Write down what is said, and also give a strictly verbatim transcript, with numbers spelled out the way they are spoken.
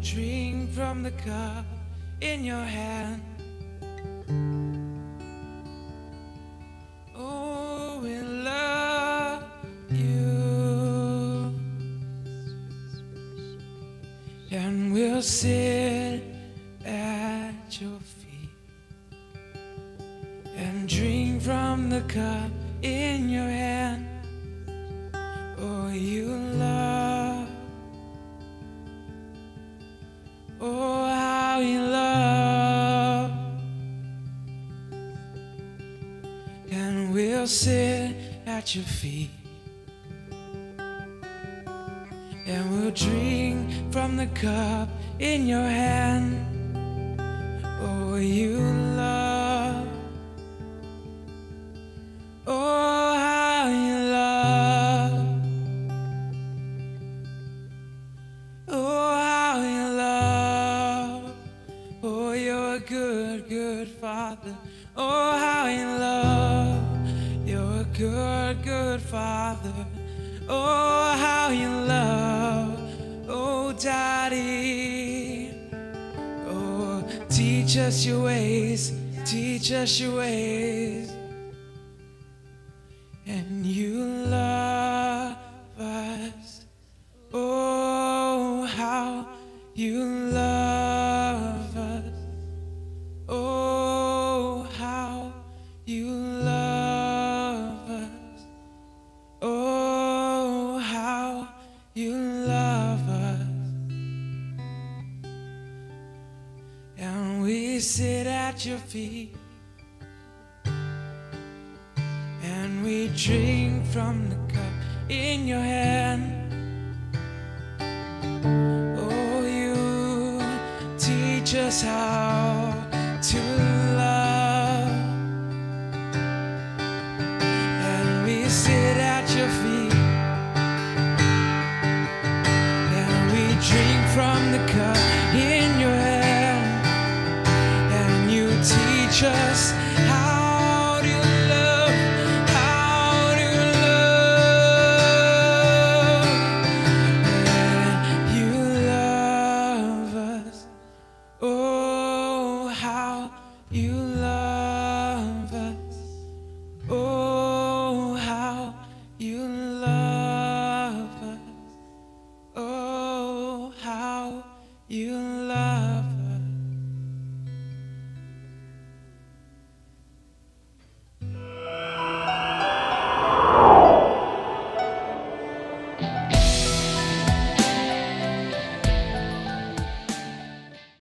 drink from the cup in your hand. Oh, we love you, and we'll sit at your feet and drink from the cup in your hand. Oh, you love, oh, how you love, and we'll sit at your feet and we'll drink from the cup in your hand. Oh, you love, oh, how you love, oh, how you love, oh, you're a good, good Father. Oh, how you love, you're a good, good Father. Oh, how you love, oh, Daddy. Oh, teach us your ways, teach us your ways. And you love us. Oh, how you love us. Oh, how you love us. Oh, how you love us. And we sit at your feet and we drink from the cup in your hand. Oh, you teach us how to love, and we sit at your feet and we drink from the cup in your hand, and you teach us